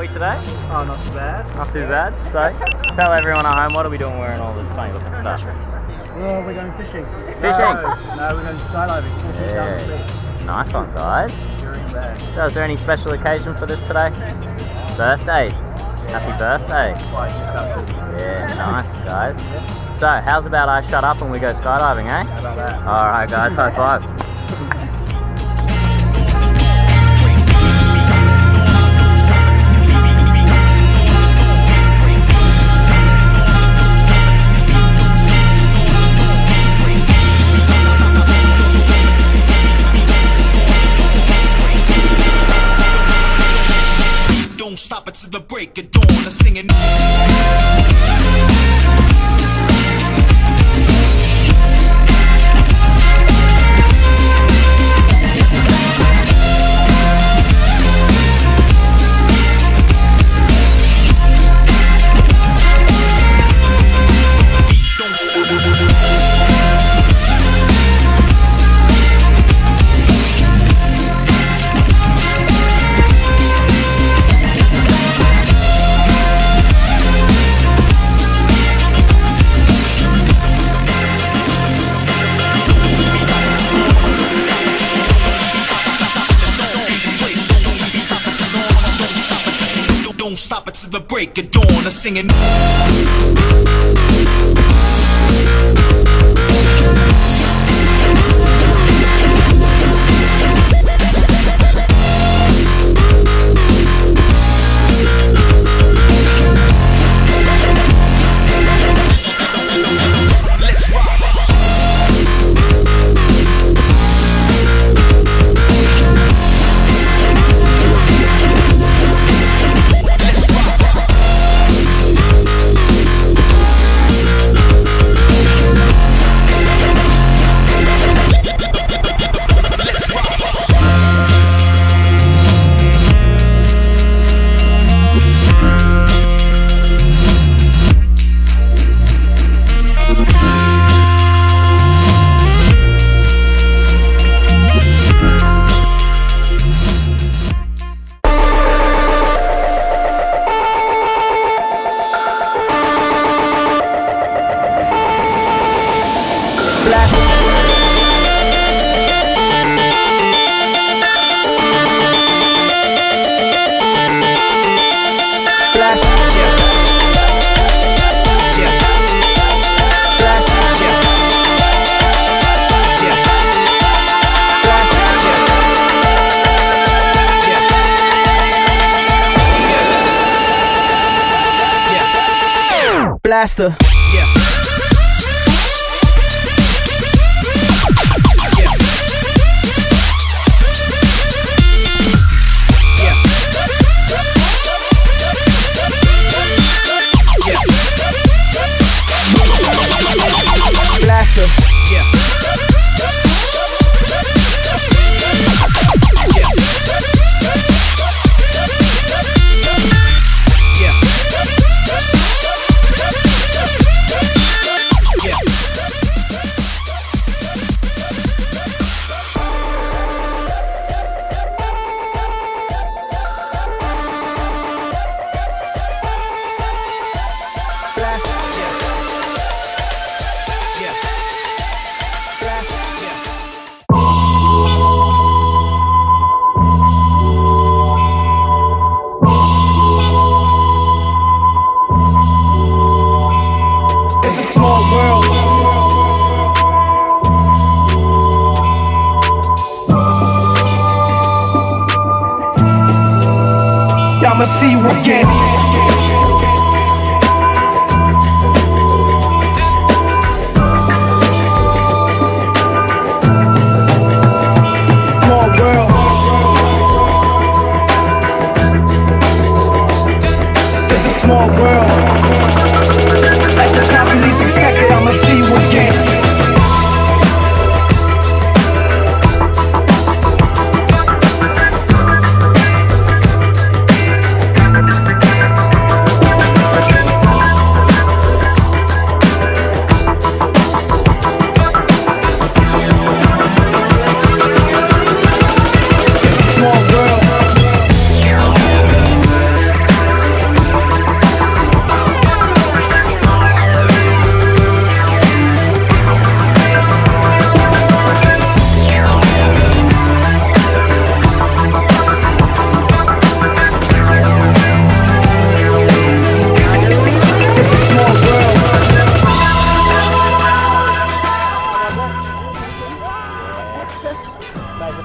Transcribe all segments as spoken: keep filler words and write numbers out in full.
we today? Oh, not too bad. Not too bad. So, tell everyone at home, what are we doing wearing all this funny looking stuff? Oh, we're going fishing. Fishing? No, no we're going skydiving. Yeah. Nice one, guys. Bad. So, is there any special occasion for this today? Birthdays. Yeah. Happy birthday. Yeah, nice, guys. Yeah. So, how's about I shut up and we go skydiving, eh? How about that? Alright, guys, high five. Don't stop it till the break of dawn. I'm singing. Don't stop it till the break of dawn. I'm singing. Blaster. Yeah. Blaster. Yeah. I'ma see you again. Small world. It's a small world. At the time you least expected, I'ma see you again.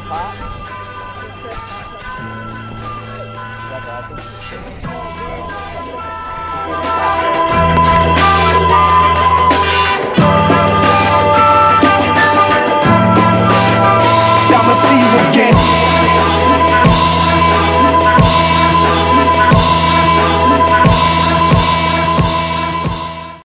apart.